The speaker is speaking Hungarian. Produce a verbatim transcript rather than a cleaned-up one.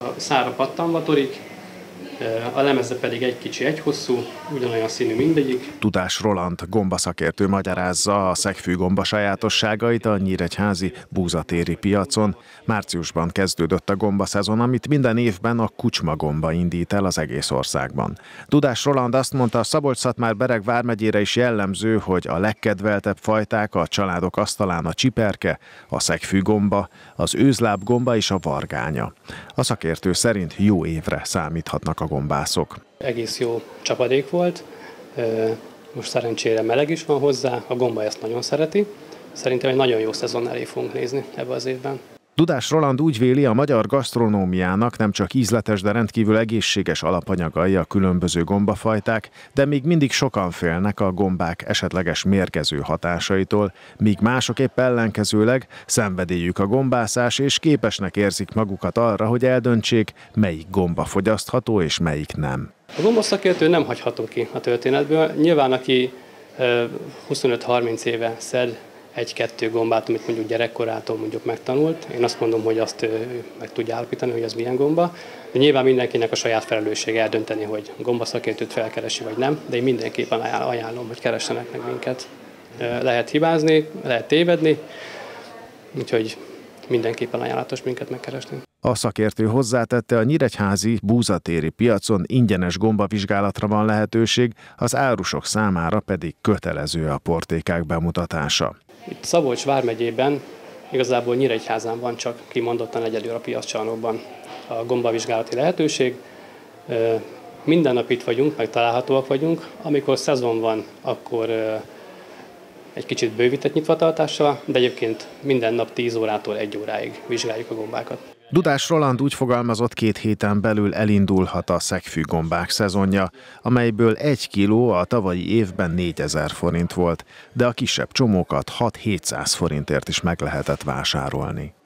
A szára pattanva torik, a lemeze pedig egy kicsi, egy hosszú, ugyanolyan színű mindegyik. Tudás Roland gombaszakértő magyarázza a szegfű gomba sajátosságait a nyíregyházi búzatéri piacon. Márciusban kezdődött a gombaszezon, amit minden évben a kucsmagomba indít el az egész országban. Tudás Roland azt mondta, a Szabolcs-Szatmár-Bereg vármegyére is jellemző, hogy a legkedveltebb fajták a családok asztalán a csiperke, a szegfű gomba, az őzlábgomba és a vargánya. A szakértő szerint jó évre számíthatnak a gombászok. Egész jó csapadék volt, most szerencsére meleg is van hozzá, a gomba ezt nagyon szereti. Szerintem egy nagyon jó szezon elé fogunk nézni ebben az évben. Tudás Roland úgy véli, a magyar gasztronómiának nem csak ízletes, de rendkívül egészséges alapanyagai a különböző gombafajták, de még mindig sokan félnek a gombák esetleges mérgező hatásaitól, míg mások épp ellenkezőleg szenvedélyük a gombászás, és képesnek érzik magukat arra, hogy eldöntsék, melyik gomba fogyasztható és melyik nem. A gombaszakértő nem hagyható ki a történetből. Nyilván, aki huszonöt-harminc éve szed egy-kettő gombát, amit mondjuk gyerekkorától mondjuk megtanult. Én azt mondom, hogy azt meg tudja állapítani, hogy az milyen gomba. De nyilván mindenkinek a saját felelőssége eldönteni, hogy gombaszakértőt felkeresi vagy nem, de én mindenképpen ajánlom, hogy keressenek meg minket. Lehet hibázni, lehet tévedni, úgyhogy mindenképpen ajánlatos minket megkeresni. A szakértő hozzátette, a nyíregyházi búzatéri piacon ingyenes gombavizsgálatra van lehetőség, az árusok számára pedig kötelező a portékák bemutatása. Itt Szabolcs vármegyében igazából Nyíregyházán van csak kimondottan egyedül a piaccsarnokban a gombavizsgálati lehetőség. Minden nap itt vagyunk, meg találhatóak vagyunk. Amikor szezon van, akkor egy kicsit bővített nyitvatartással, de egyébként minden nap tíz órától egy óráig vizsgáljuk a gombákat. Tudás Roland úgy fogalmazott, két héten belül elindulhat a szegfű gombák szezonja, amelyből egy kiló a tavalyi évben négyezer forint volt, de a kisebb csomókat hat-hétszáz forintért is meg lehetett vásárolni.